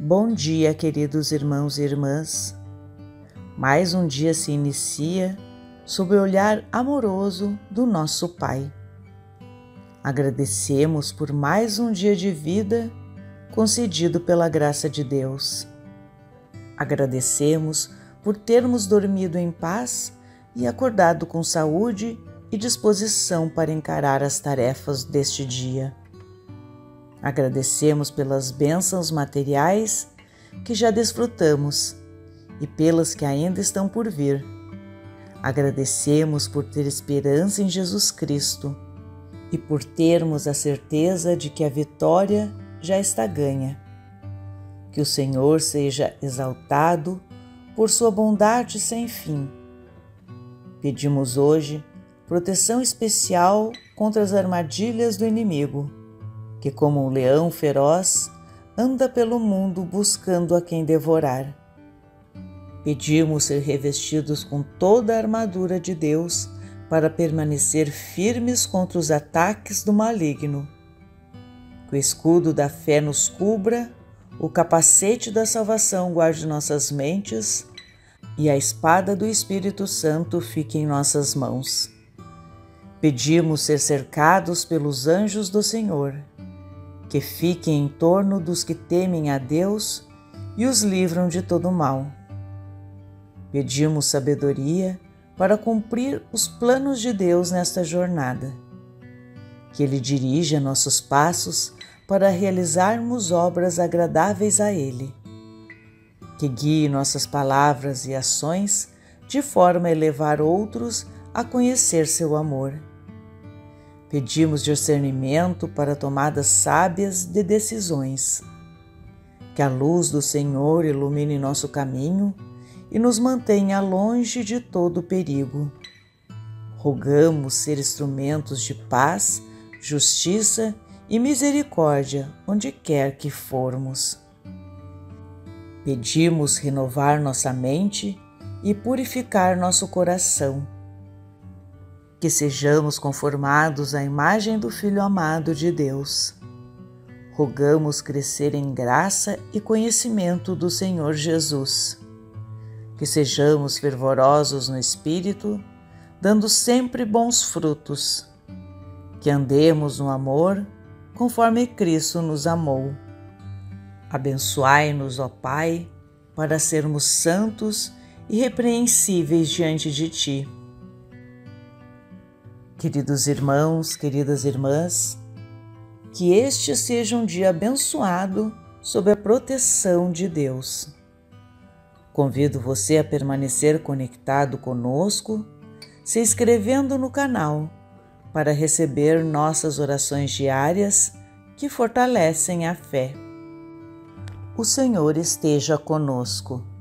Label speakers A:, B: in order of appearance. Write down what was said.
A: Bom dia, queridos irmãos e irmãs. Mais um dia se inicia sob o olhar amoroso do nosso Pai. Agradecemos por mais um dia de vida concedido pela graça de Deus. Agradecemos por termos dormido em paz e acordado com saúde e disposição para encarar as tarefas deste dia. Agradecemos pelas bênçãos materiais que já desfrutamos e pelas que ainda estão por vir. Agradecemos por ter esperança em Jesus Cristo e por termos a certeza de que a vitória já está ganha. Que o Senhor seja exaltado por sua bondade sem fim. Pedimos hoje proteção especial contra as armadilhas do inimigo, que como um leão feroz anda pelo mundo buscando a quem devorar. Pedimos ser revestidos com toda a armadura de Deus para permanecer firmes contra os ataques do maligno. Que o escudo da fé nos cubra, o capacete da salvação guarde nossas mentes e a espada do Espírito Santo fique em nossas mãos. Pedimos ser cercados pelos anjos do Senhor, que fiquem em torno dos que temem a Deus e os livram de todo mal. Pedimos sabedoria para cumprir os planos de Deus nesta jornada. Que Ele dirija nossos passos para realizarmos obras agradáveis a Ele. Que guie nossas palavras e ações de forma a elevar outros a conhecer seu amor. Pedimos discernimento para tomadas sábias de decisões. Que a luz do Senhor ilumine nosso caminho e nos mantenha longe de todo perigo. Rogamos ser instrumentos de paz, justiça e misericórdia onde quer que formos. Pedimos renovar nossa mente e purificar nosso coração. Que sejamos conformados à imagem do Filho amado de Deus. Rogamos crescer em graça e conhecimento do Senhor Jesus. Que sejamos fervorosos no Espírito, dando sempre bons frutos. Que andemos no amor, conforme Cristo nos amou. Abençoai-nos, ó Pai, para sermos santos e irrepreensíveis diante de Ti. Queridos irmãos, queridas irmãs, que este seja um dia abençoado sob a proteção de Deus. Convido você a permanecer conectado conosco, se inscrevendo no canal para receber nossas orações diárias que fortalecem a fé. O Senhor esteja conosco.